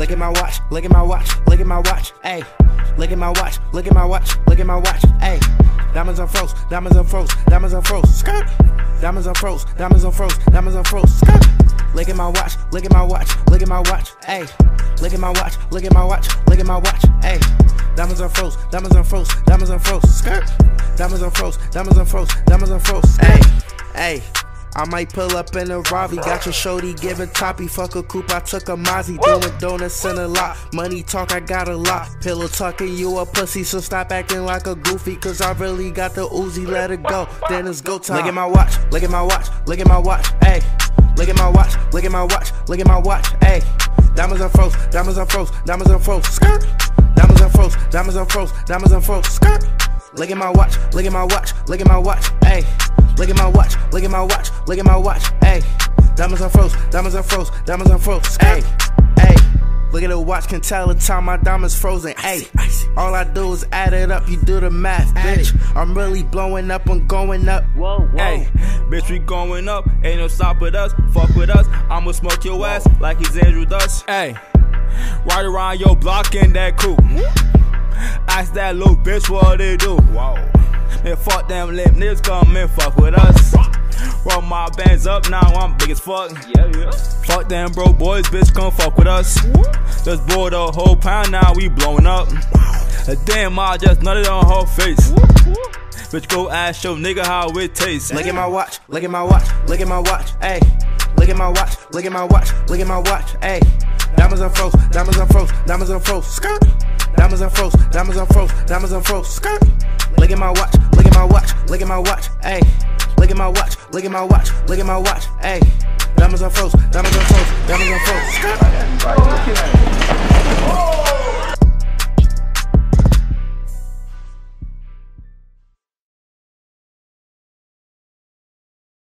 Look at my watch, look at my watch, look at my watch, ayy. Look at my watch, look at my watch, look at my watch, ayy. Diamonds on froze, diamonds on froze, diamonds on froze, skirt. Diamonds on froze, diamonds on froze, diamonds on froze, skirt. Look at my watch, look at my watch, look at my watch, ayy. Look at my watch, look at my watch, look at my watch, ayy. Diamonds on froze, diamonds on froze, diamonds on froze, skirt. Diamonds on froze, diamonds on froze, diamonds on froze, ayy, ayy. I might pull up in a Ravi, got your shorty giving toppy. Fuck a coupe, I took a Mozzie, doing donuts in a lot. Money talk, I got a lot. Pillow talking, you a pussy, so stop acting like a goofy. Cause I really got the Uzi, let it go, then it's go time. Look at my watch, look at my watch, look at my watch, ayy. Look at my watch, look at my watch, look at my watch, ayy. Diamonds on froze, diamonds on froze, diamonds on froze, skirt. Diamonds on froze, diamonds on froze, diamonds on froze, skirt. Look at my watch, look at my watch, look at my watch, ayy. Look at my watch, look at my watch, look at my watch, ayy. Diamonds on froze, diamonds on froze, diamonds on froze, ayy, ayy. Look at the watch, can tell the time my diamonds frozen, ayy. All I do is add it up, you do the math, bitch. I'm really blowing up, I'm going up. Whoa, whoa. Hey, bitch, we going up, ain't no stop with us, fuck with us. I'ma smoke your ass like he's Andrew Dust. Hey, ride around your block in that coupe. Ask that little bitch what they do. Whoa. Man, fuck them lip niggas, come and fuck with us. Roll my bands up, now I'm big as fuck. Yeah. Fuck them bro boys, bitch, come fuck with us. Let's blow the whole pound, now we blowing up. A damn, I just nutted on her face. Bitch, go ask your nigga how it tastes. Look at my watch, look at my watch, look at my watch, ayy. Look at my watch, look at my watch, look at my watch, ayy. Diamonds on froze, diamonds on froze, diamonds on froze, skirt. Diamonds on froze, diamonds on froze, diamonds on froze, skirt. Look at my watch, look at my watch, look at my watch, ayy. Look at my watch, look at my watch, look at my watch, ayy. Diamonds on froze, diamonds on froze, diamonds on froze, skirt.